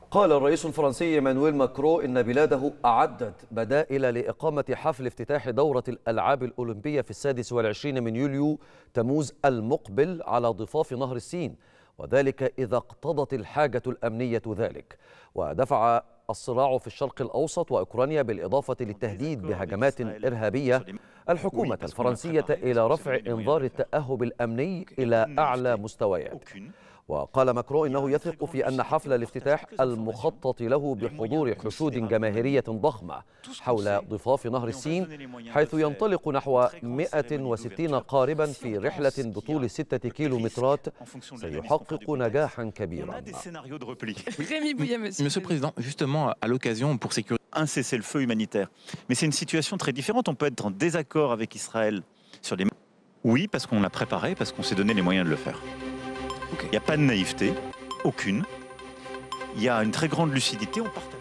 قال الرئيس الفرنسي ايمانويل ماكرون إن بلاده أعدت بدائل لإقامة حفل افتتاح دورة الألعاب الأولمبية في 26 من يوليو تموز المقبل على ضفاف نهر السين، وذلك إذا اقتضت الحاجة الأمنية ذلك. ودفع الصراع في الشرق الأوسط وأوكرانيا بالإضافة للتهديد بهجمات إرهابية الحكومة الفرنسية إلى رفع إنذار التأهب الأمني إلى أعلى مستويات. وقال ماكرون إنه يثق في أن حفل الافتتاح المخطط له بحضور حشود جماهيرية ضخمة حول ضفاف نهر السين، حيث ينطلق نحو 160 قاربا في رحلة بطول 6 كيلومترات سيحقق نجاحا كبيرا. Monsieur le Président, justement, à l'occasion, pour sécuriser un cessez-le-feu humanitaire. Mais c'est une situation très différente. On peut être en désaccord avec Israël sur les... Oui, parce qu'on l'a préparé, parce qu'on s'est donné les moyens de le faire. Il n'y a pas de naïveté, aucune. Il y a une très grande lucidité, on partage.